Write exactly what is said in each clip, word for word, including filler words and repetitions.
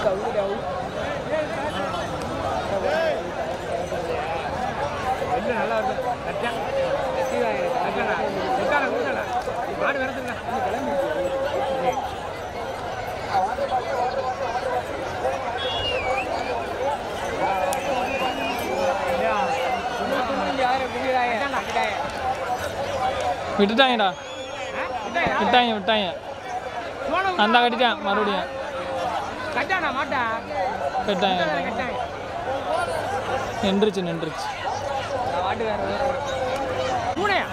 நல்லா இருக்கும் மாடு வரதுங்க விட்டுட்டாங்கடா விட்டாங்க விட்டாங்க அந்த கட்டிட்டான் மறுபடியும் கட்டானா மாட்டா கட்டாங்க நின்றுச்சு நின்றுச்சு மாட்டு வேற பூனையா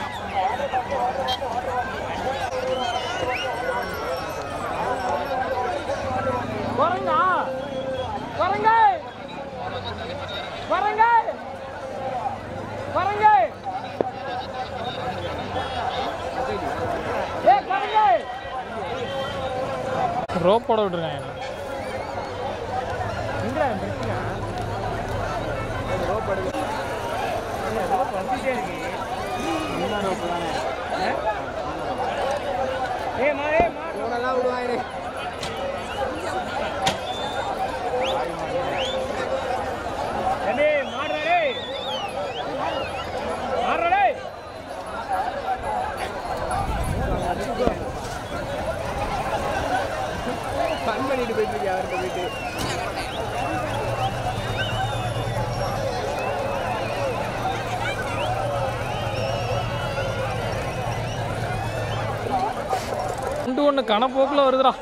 வரங்க வரங்க வரங்க வரங்க ஏ வரங்க ரோப் போட விட்டுருக்காங்க எங்கடா பிரச்சனை ரோப் போடு ரோப் வந்துட்டே இருக்கு என்ன ரோப் தானே ஏய் மா ஏய் மா ஓடலாம் விடுவாங்க ஏனே மாறடே மாறடே ஃபன் பண்ணிட்டு போயிட்டு இருக்கியா அவர்கிட்ட போயிட்டு ரெண்டு ஒன்று கணப்போக்கில் வருதுடா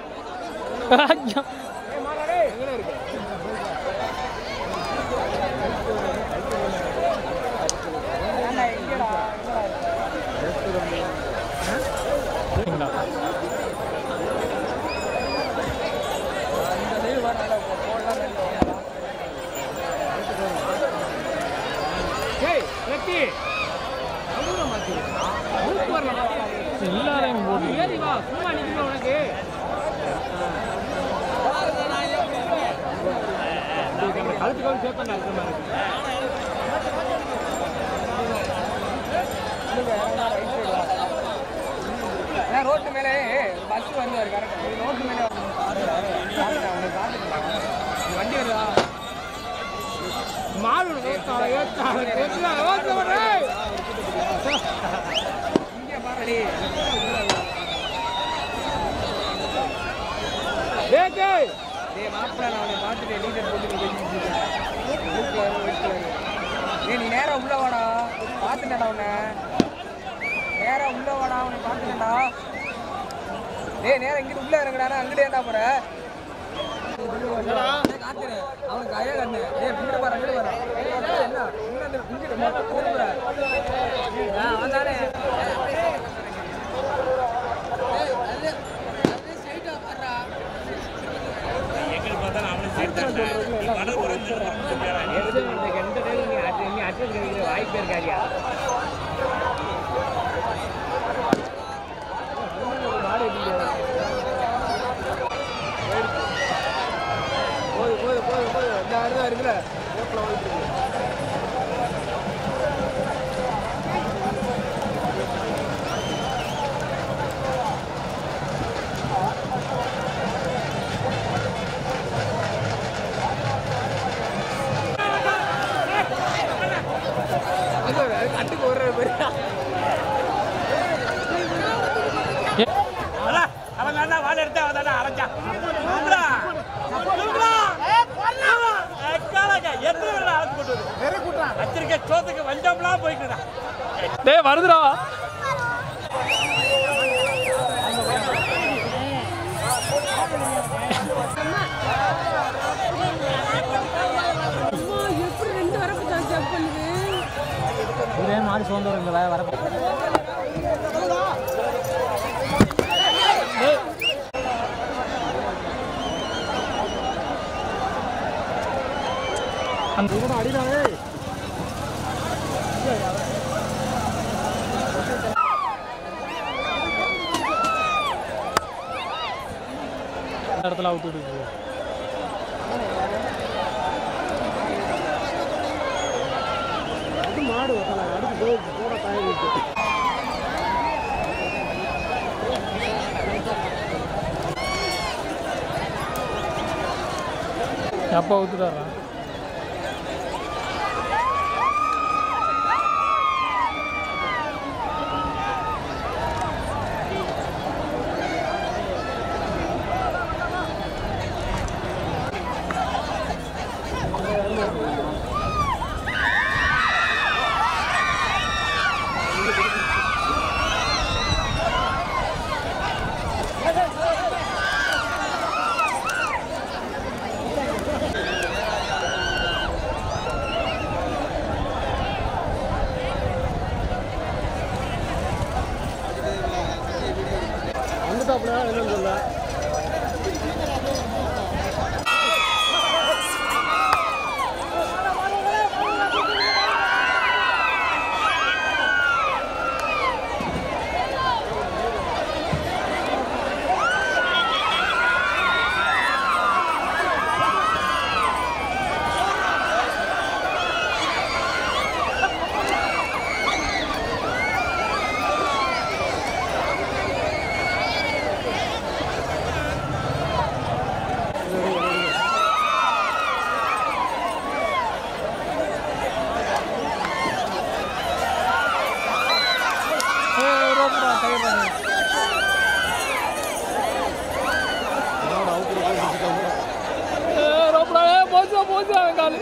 எல்லாரையும் போட்டு ஏறி வா சும்மா நிற்கணும் உனக்கு கழுத்து கழுத்து சேர்த்தா இருக்கிற மாதிரி இருக்கு ரோட்டு மேலே பஸ் வருவார் கரெக்ட் ரோட்டு மேலே வண்டி வருவா மாடு இங்கே பாருடி டேய் மாப்பிள்ள நான் அவனை பார்த்துட்டு லீடர் போட்டு ஏ நீ நேராக உள்ள வாடா பார்த்துட்டேன்டா அவனை நேராக உள்ள வாடா அவனை பார்த்துட்டேன்டா டேய் நேரம் இங்கிட்டு உள்ள இறங்குடானா அங்கிட்டே ஏண்டா போற காத்துரு அவனுக்கு ஐயா கண்ணு ஏ பின்னாடி பாரு அங்கிட்டு வர என்ன இங்கிட்டு இங்கிட்டு அவன் தானே வாய்ப்பு இருக்காதியா போது போது போது போது இந்த அருதான் இருக்குல்ல ரோட்டில் போயிட்டு இருக்கு கட்டுக்கு ஒரு அவன் தாண்டா வாழை எடுத்து அவன் தாண்டா அரைச்சான் வச்சிருக்க சோத்துக்கு வஞ்சம்லாம் போய்க்குடா டேய் வருதுடா இதே மாதிரி சோர்ந்து வருங்க வர அந்த அடிதானே இடத்துல அவுத்து விட்டு மாடு அடுத்து போட காய அப்பா ஊத்துறாரா வந்துட்டாப்ல என்னன்னு சொல்ல போச்சா போச்சா காலு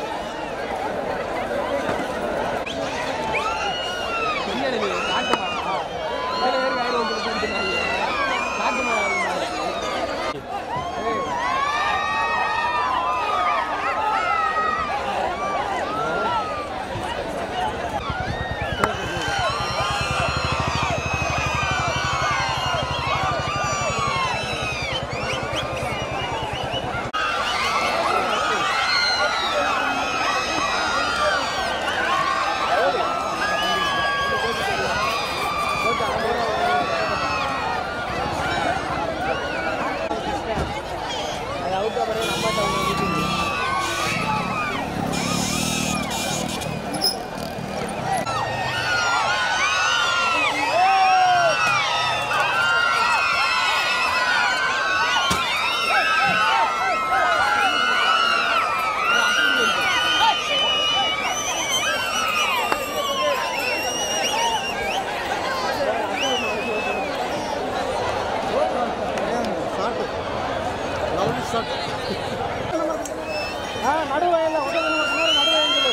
நடுவயல்ல நடுவயல்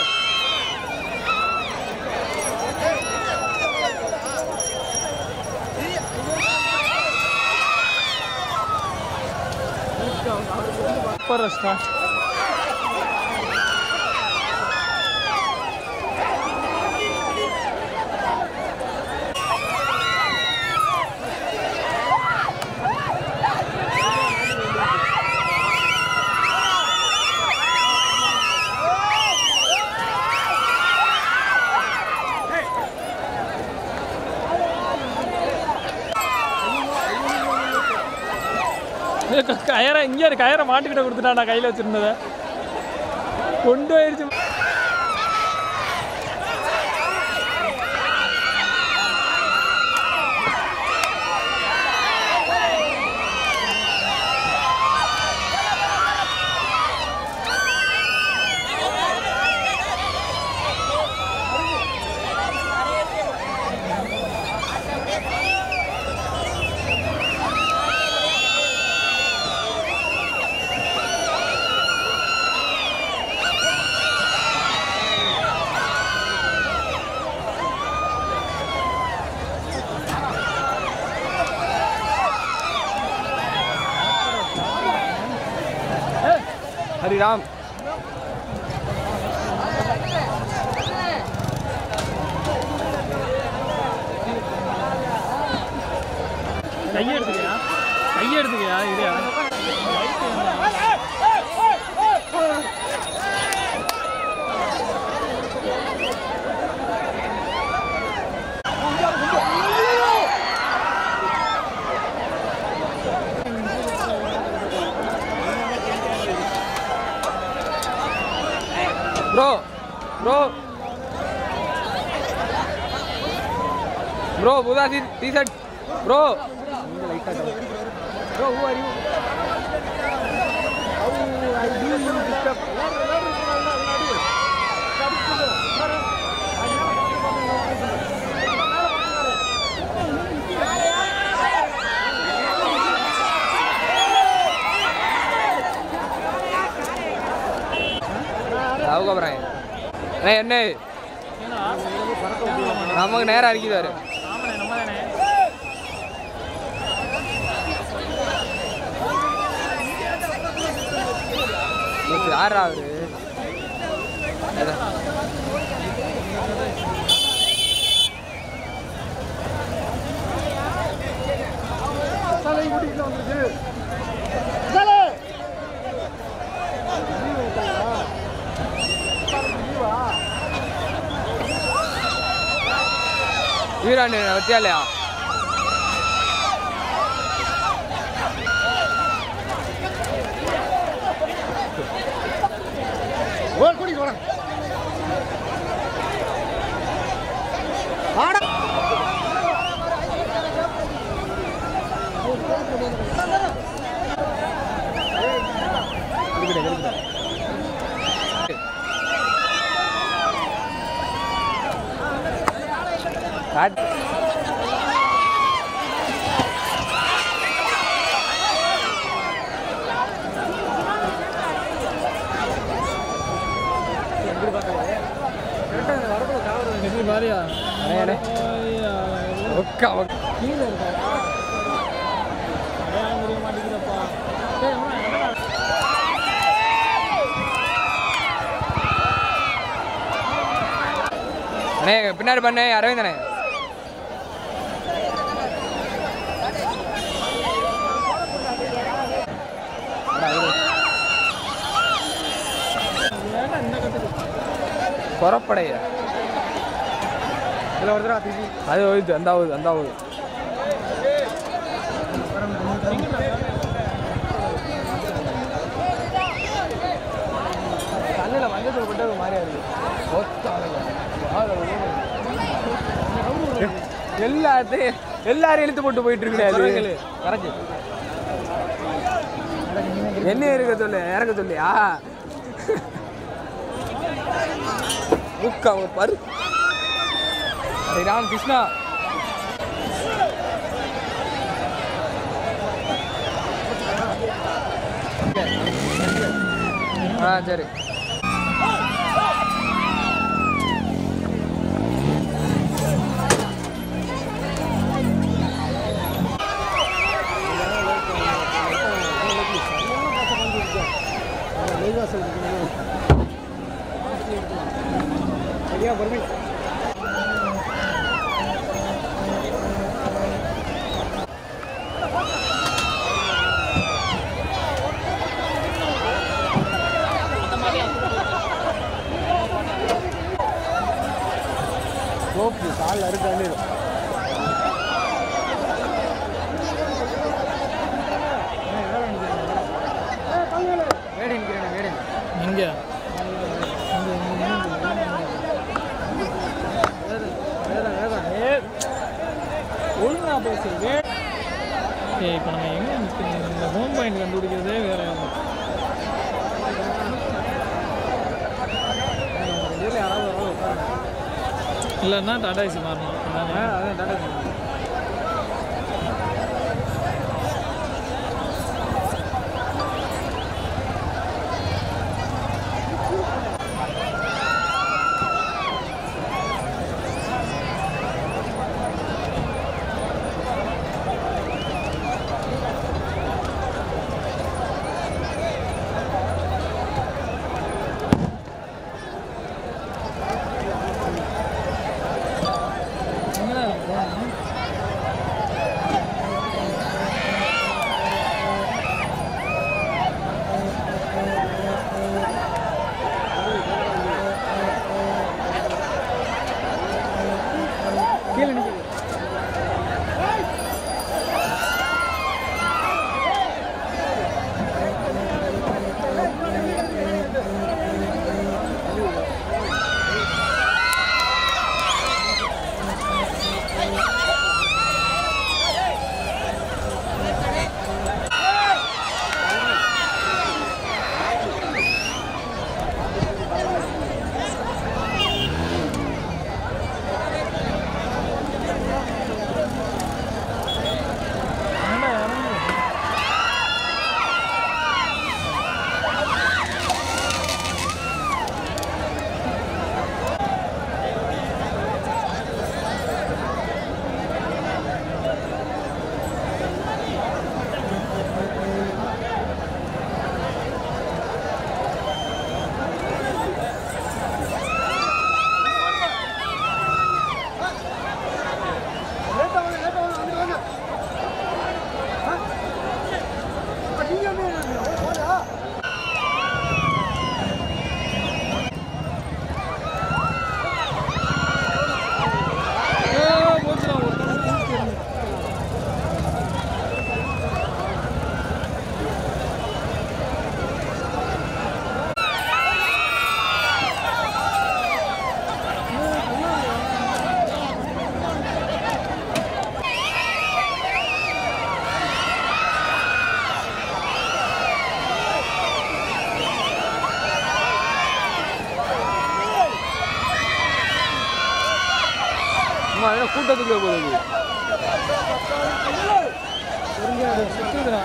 சூப்பர் ஸ்டார்ட் கயரை இங்கே கயரை மாட்டுக்கிட்ட கொடுத்துட்டான் நான் கையில் வச்சுருந்ததை கொண்டு போயிடுச்சு. हरिराम கையை எடுத்துக்கியா கையை எடுத்துக்கியா இல்லையா Bro, bro, bro, Buddha T-shirt, bro, bro, who are you? How I do you? அதுக்கப்புறம் அண்ணே என்ன நமக்கு நேரம் அடிக்குதாரு யாரா அவரு வீராண்டு வத்தியா இல்லையா காட் மாதிரியா ஒக்கா கீழே இருக்கா முடிய மாட்டேங்கிறப்பா அண்ணே பின்னாடி பண்ணே அரவிந்த் அண்ணே கொரப்படைய அது ஓய்து அந்த ஆகுது அந்த ஆகுது கண்ணில் மஞ்சள் போட்டு மாதிரியா இருக்கு எல்லாத்தையும் எல்லாரும் இழுத்து போட்டு போயிட்டு இருக்கு கரைச்சி என்ன இருக்க சொல்லு இறக்க சொல்லியா முக்கா பரு ராம் கிருஷ்ணா ஆ சரி கோப்பு கால் அறுக்காண்டு இங்கே ஒழுங்கா பேசு ஏ இப்போ நம்ம எங்கே இந்த ஹோம் பாயிண்ட் கண்டுபிடிக்கிறதே வேற யாராவது இல்லைன்னா டாடா ஏசி மாறணும் அதான் டாடா ஏசி கூட்டத்துக்குள்ள போகுது சுற்றுதுடா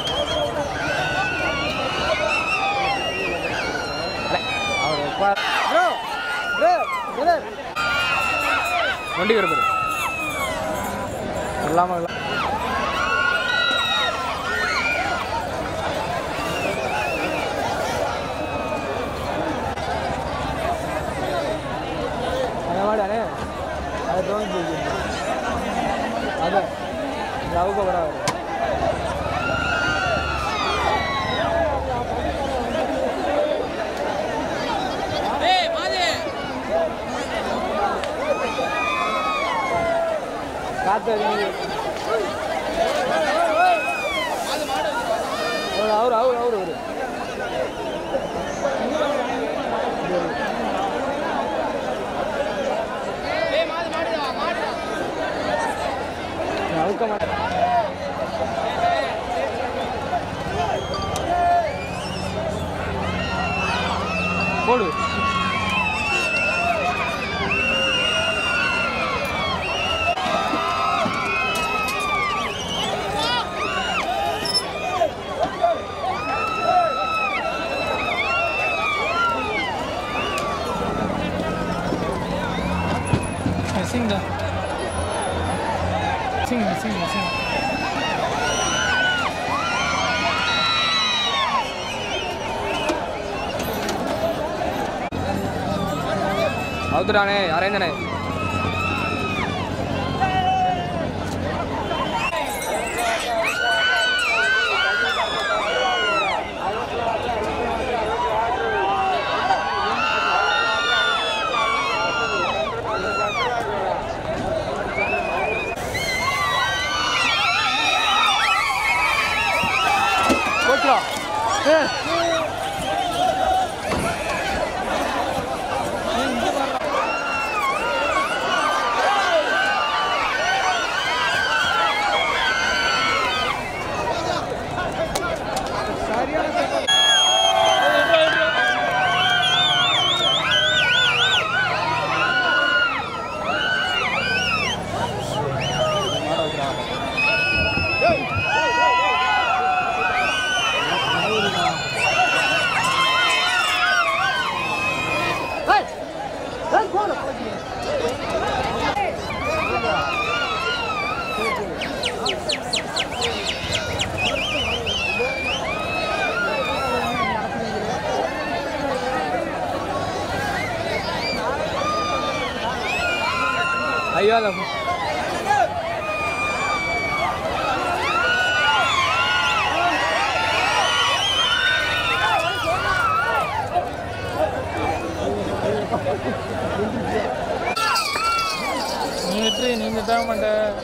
வண்டி கிடப்பாரு இல்லாம வாடானே அதை தோணி போய் அதை லவ் கூட காத்து அவர் அவர் அவர் அவரு அவுக்க மாட்டேன் போடு Sing dah. Sing, sing, sing. అవుతురానే అరేందనే போச்சுடா ஏ ஐயோ அத நீ வெற்றி நீங்க தர மாட்ட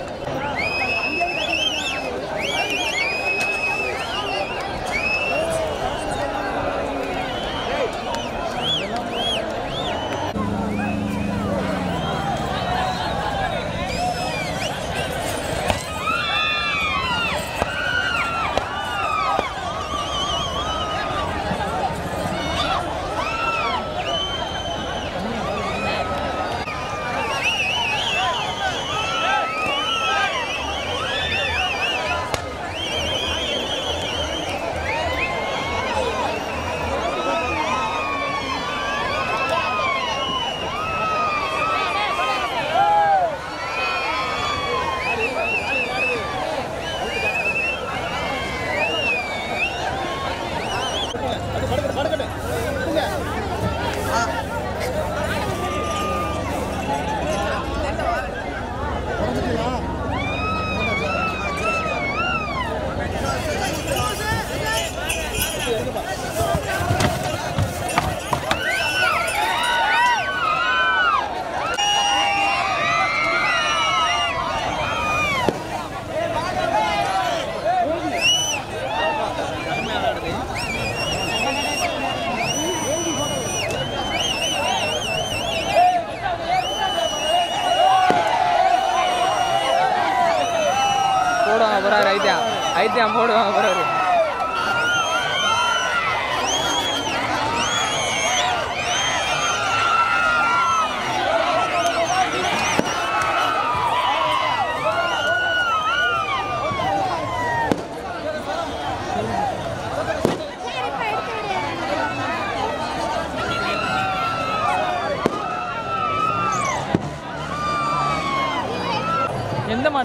போடுவாங்க போறாரு ஐத்தியா ஐத்தியா போடுவாங்க போறாரு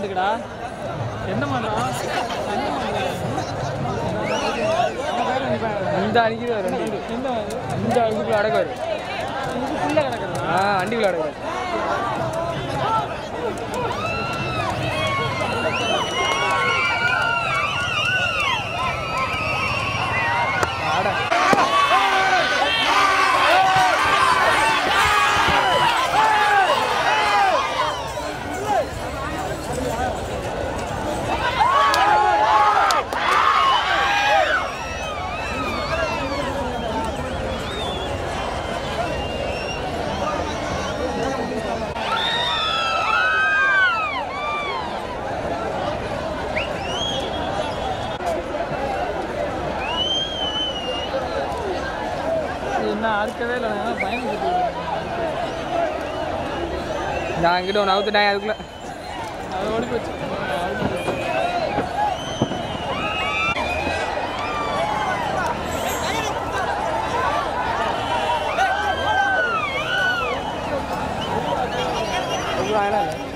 மாட்டுக்குடா என்ன மாடா என்ன மாடு இந்த அடிக்குது ரெண்டு எந்த மாடு இந்த இதுக்குள்ள அடக்குவார் இதுக்குள்ளே கிடக்குறதா ஆ அண்டிக்குள்ள அடக்குவார் என்ன அறுக்கவே இல்லை பயன் நான் அங்கிட்ட ஒன்று அவுத்துட்டேன் அதுக்குள்ள அதை ஓடி போச்சு வாங்கினா